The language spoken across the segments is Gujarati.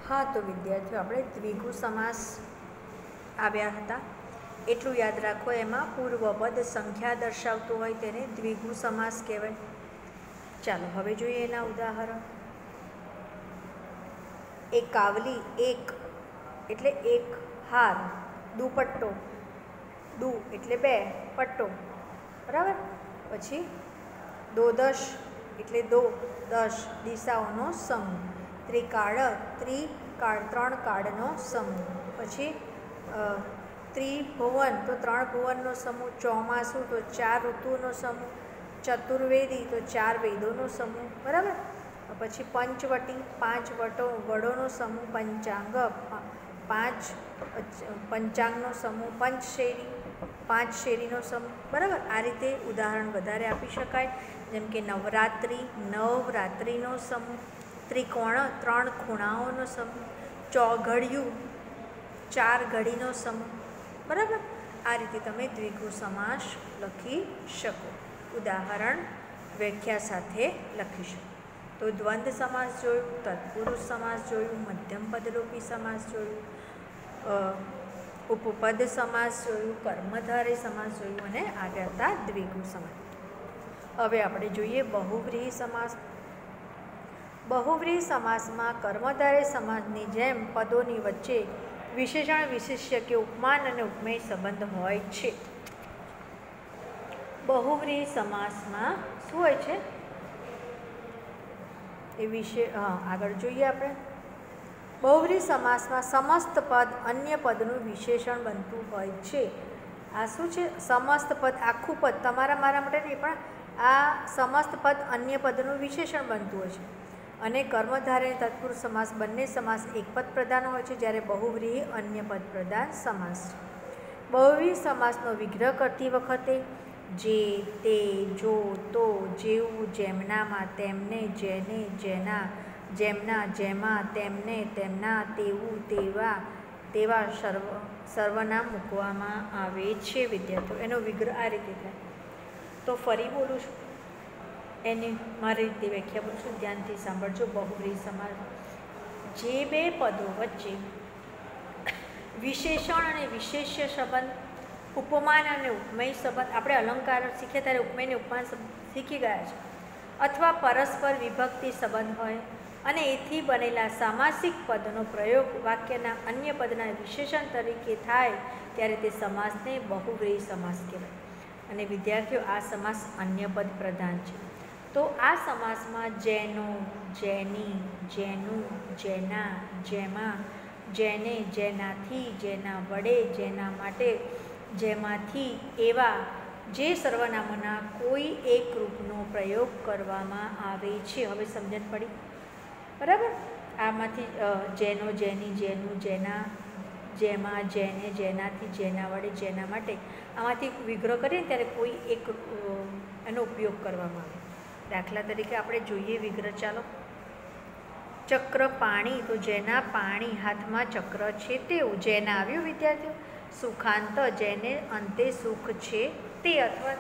हाँ तो विद्यार्थियों આપણે દ્વિગુ સમાસ આવ્યા હતા એટલું યાદ રાખો। એમાં પૂર્વપદ સંખ્યા દર્શાવતું હોય તેને દ્વિગુ સમાસ કહેવાય। ચાલો હવે જોઈએ એના ઉદાહરણ। એક કાવલી, એક એટલે એક હાર, દુપટ્ટો, દુ એટલે બે, પટ્ટો, બરાબર। પછી દોદશ એટલે દો, દશ દિશાઓનો સમૂહ। ત્રિકાળ, ત્રણ કાળનો સમૂહ। પછી ત્રિભુવન તો ત્રણ ભુવનનો સમૂહ। ચોમાસું તો ચાર ઋતુનો સમૂહ। ચતુર્વેદી તો ચાર વેદોનો સમૂહ, બરાબર। પછી પંચવટી પાંચ વડોનો સમૂહ। પંચાંગ પંચાંગનો સમૂહ। પંચશેરી પાંચ શેરીનો સમૂહ, બરાબર। આ રીતે ઉદાહરણ વધારે આપી શકાય। જેમ કે નવરાત્રિ નવરાત્રિનો સમૂહ। ત્રિકોણ ત્રણ ખૂણાઓનો સમૂહ। ચોઘડિયું ચાર ઘડીનો સમૂહ, બરાબર। આ રીતે તમે દ્વિગુ સમાસ લખી શકો। ઉદાહરણ વ્યાખ્યા સાથે લખી શકો। તો દ્વંદ્વ સમાસ જોયું, તત્પુરુષ સમાસ જોયું, મધ્યમ પદરૂપી સમાસ જોયું, ઉપપદ સમાસ જોયું, કર્મધારય સમાસ જોયું અને આગળ હતા દ્વિગુ સમાસ। હવે આપણે જોઈએ બહુવ્રીહી સમાસ। બહુવ્રીહી સમાસમાં કર્મધારય સમાસની જેમ પદોની વચ્ચે વિશેષણ વિશેષ્ય કે ઉપમાન અને ઉપમેય સંબંધ હોય છે। બહુવ્રીહી સમાસમાં શું હોય છે એ વિશે આગળ જોઈએ આપણે। બહુવ્રીહી સમાસમાં સમસ્ત પદ અન્ય પદનું વિશેષણ બનતું હોય છે। આ શું છે? સમસ્ત પદ, આખું પદ તમારા મારા માટે નહીં, પણ આ સમસ્ત પદ અન્ય પદનું વિશેષણ બનતું હોય છે। અને કર્મધારય તત્પુરુષ સમાસ બંને સમાસ એક પદ પ્રધાન હોય છે, જ્યારે બહુવ્રીહી અન્ય પદ પ્રધાન સમાસ છે। બહુવ્રીહી સમાસનો વિગ્રહ કરતી વખતે જે, તે, જો, તો, જેવું, જેમનામાં, તેમને, જેને, જેના, જેમના, જેમાં, તેમને, તેમના, તેવું, તેવા સર્વનામ મૂકવામાં આવે છે વિદ્યાર્થીઓ। એનો વિગ્રહ આ રીતે થાય। તો ફરી બોલું છું, એની મારી રીતે વ્યાખ્યા બોલું છું, ધ્યાનથી સાંભળજો। બહુવ્રીહી સમાસ જે બે પદો વચ્ચે વિશેષણ અને વિશેષ્ય સંબંધ, ઉપમાન અને ઉપમેય સંબંધ, આપણે અલંકાર શીખ્યા ત્યારે ઉપમેય અને ઉપમાન શીખી ગયા છે, અથવા પરસ્પર વિભક્તિ સંબંધ હોય અને એથી બનેલા સામાસિક પદનો પ્રયોગ વાક્યના અન્ય પદના વિશેષણ તરીકે થાય ત્યારે તે સમાસને બહુવ્રીહી સમાસ કહેવાય। અને વિદ્યાર્થીઓ આ સમાસ અન્ય પદ પ્રધાન છે। તો આ સમાસમાં જેનો, જેની, જેનું, જેના, જેમાં, જેને, જેનાથી, જેના વડે, જેના માટે, જેમાંથી, એવા જે સર્વનામોના કોઈ એક રૂપનો પ્રયોગ કરવામાં આવે છે। હવે સમજણ પડી, બરાબર। આમાંથી જેનો, જેની, જેનું, જેના, જેમાં, જેને, જેનાથી, જેના વડે, જેના માટે, આમાંથી વિગ્રહ કરીએ ત્યારે કોઈ એક એનો ઉપયોગ કરવામાં આવે। દાખલા તરીકે આપણે જોઈએ વિગ્રહ, ચાલો। ચક્ર પાણી તો જેના પાણી હાથમાં ચક્ર છે તેવું, જેના આવ્યું વિદ્યાર્થીઓ। સુખાંત જેને અંતે સુખ છે તે, અથવા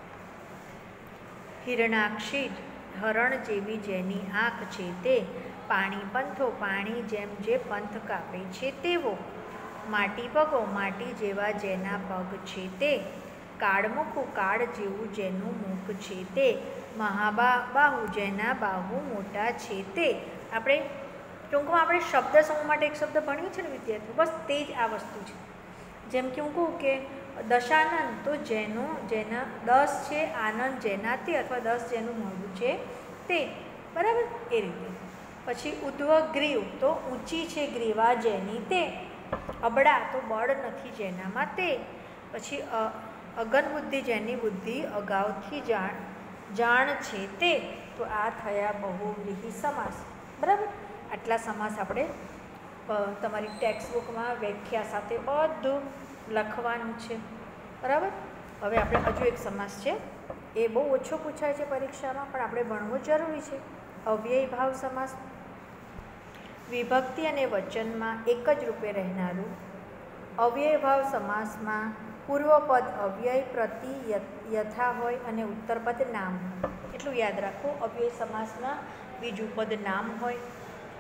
હિરણાક્ષી હરણ જેવી જેની આંખ છે તે। પાણી પંથો પાણી જેમ જે પંથ કાપે છે તેવો। માટી પગો માટી જેવા જેના પગ છે તે। કાળમુખું કાળ જેવું જેનું મુખ છે તે। મહાબાહુ જેના બાહુ મોટા છે તે। આપણે ટૂંકમાં આપણે શબ્દ સમૂહ માટે એક શબ્દ ભણીએ છીએ ને વિદ્યાર્થીઓ, બસ તે જ આ વસ્તુ છે। જેમ કે હું કહું કે દશાનંદ તો જેનો, જેના 10 છે, આનંદ જેનાથી અથવા 10 જેનું મોઢું છે તે, બરાબર। એ રીતે પછી ઉદ્ધવગ્રીવ તો ઊંચી છે ગ્રીવા જેની તે। અબળા તો બળ નથી જેનામાં તે। પછી અગન બુદ્ધિ જેની બુદ્ધિ અગાઉથી જાણ છે તે। તો આ થયા બહુવ્રીહી સમાસ, બરાબર। આટલા સમાસ આપણે તમારી ટેક્સ્ટ બુકમાં વ્યાખ્યા સાથે બધું લખવાનું છે, બરાબર। હવે આપણે હજુ એક સમાસ છે, એ બહુ ઓછો પૂછાય છે પરીક્ષામાં, પણ આપણે ભણવું જરૂરી છે। અવ્યય ભાવ સમાસ। વિભક્તિ અને વચનમાં એક જ રૂપે રહેનારું અવ્યય ભાવ સમાસમાં પૂર્વપદ અવ્યય પ્રતિ યથા હોય અને ઉત્તરપદ નામ હોય। એટલું યાદ રાખો, અવ્યય સમાસમાં બીજું પદ નામ હોય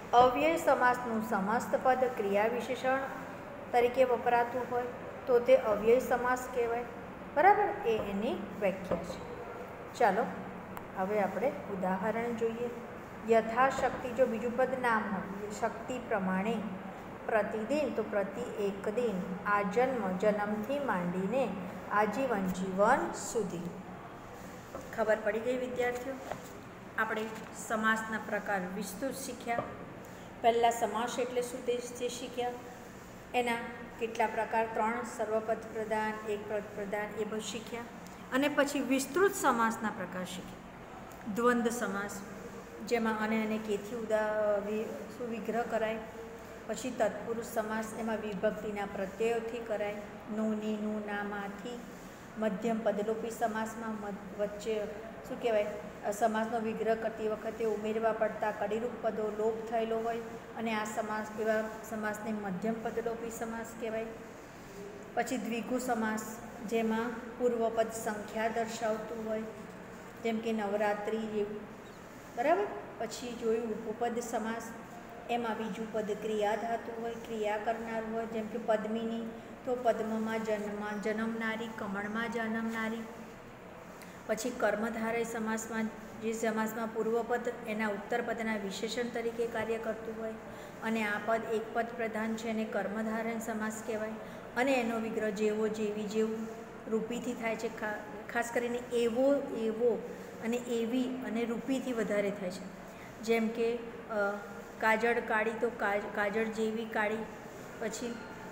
અવ્યય સમાસનું સમસ્ત પદ ક્રિયા વિશેષણ તરીકે વપરાતું હોય તો તે અવ્યય સમાસ કહેવાય. બરાબર, એ એની વ્યાખ્યા છે. ચાલો હવે આપણે ઉદાહરણ જોઈએ. યથાશક્તિ, જો બીજું પદ નામ હોય, શક્તિ પ્રમાણે, પ્રતિદિન તો પ્રતિ એક દિન, આ જન્મ, જન્મથી માંડીને આજીવન, જીવન સુધી. ખબર પડી ગઈ વિદ્યાર્થીઓ? આપણે સમાસના પ્રકાર વિસ્તૃત શીખ્યા. પહેલાં સમાસ એટલે શું તે શીખ્યા. એના કેટલા પ્રકાર, 3, સર્વપદ પ્રધાન, એક પદ પ્રધાન, એ બધું શીખ્યા. અને પછી વિસ્તૃત સમાસના પ્રકાર શીખ્યા. દ્વંદ્વ સમાસ, જેમાં અને કેથી વિગ્રહ કરાય. પછી તત્પુરુષ સમાસ, એમાં વિભક્તિના પ્રત્યયોથી કરાય. નું, નું, નામાંથી. મધ્યમ પદલોપી સમાસમાં વચ્ચે શું કહેવાય, સમાસનો વિગ્રહ કરતી વખતે ઉમેરવા પડતા કડીરૂપ પદો લોપ થયેલો હોય અને આ સમાસ, એવા સમાસને મધ્યમ પદલોપી સમાસ કહેવાય. પછી દ્વિગુ સમાસ, જેમાં પૂર્વપદ સંખ્યા દર્શાવતું હોય, જેમ કે નવરાત્રિ જેવું. બરાબર. પછી જોયું ઉપપદ સમાસ, એમાં બીજું પદ ક્રિયા ધાતુ હોય, ક્રિયા કરનાર હોય, જેમ કે પદ્મિની તો પદ્મમાં જન્મનારી, કમળમાં જન્મનારી. પછી કર્મધારય સમાસમાં, જે સમાસમાં પૂર્વપદ એના ઉત્તરપદના વિશેષણ તરીકે કાર્ય કરતું હોય અને આ પદ એક પદ પ્રધાન છે એને કર્મધારય સમાસ કહેવાય. અને એનો વિગ્રહ જેવો, જેવી, જેવું રૂપીથી થાય છે. ખાસ કરીને એવો, એવો અને એવી અને રૂપીથી વધારે થાય છે. જેમ કે કાજળ કાળી તો કાજળ જેવી કાળી. પછી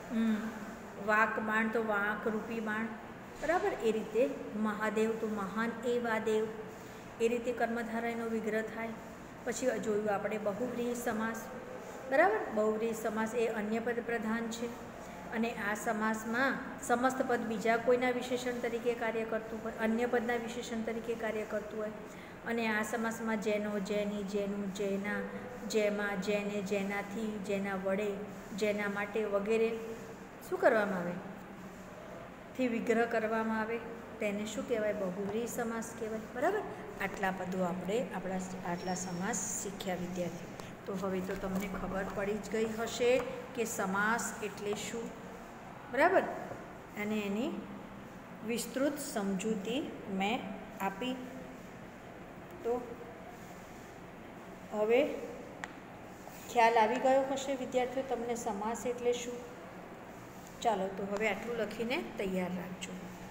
વાંક બાણ તો વાંક રૂપી બાણ. બરાબર. એ રીતે મહાદેવ તો મહાન એવા દેવ. એ રીતે કર્મધારયનો વિગ્રહ થાય. પછી જોયું આપણે બહુવ્રીહી સમાસ. બરાબર. બહુવ્રીહી સમાસ એ અન્ય પદ પ્રધાન છે અને આ સમાસમાં સમસ્ત પદ બીજા કોઈના વિશેષણ તરીકે કાર્ય કરતું હોય, અન્ય પદના વિશેષણ તરીકે કાર્ય કરતું હોય. અને આ સમાસમાં જેનો, જેની, જેનું, જેના, જેમાં, જેને, જેનાથી, જેના વડે, જેના માટે વગેરે શું કરવામાં આવે, થી વિગ્રહ કરવામાં આવે, તેને શું કહેવાય, બહુવ્રીહી સમાસ કહેવાય. બરાબર. આટલા પદો આપણે આટલા સમાસ શીખ્યા વિદ્યાર્થીઓ. તો હવે તો તમને ખબર પડી જ ગઈ હશે કે સમાસ એટલે શું. બરાબર. અને એની વિસ્તૃત સમજૂતી મેં આપી. તો હવે ખ્યાલ આવી ગયો હશે વિદ્યાર્થીઓ તમને સમાસ એટલે શું. ચાલો તો હવે આટલું લખીને તૈયાર રાખજો.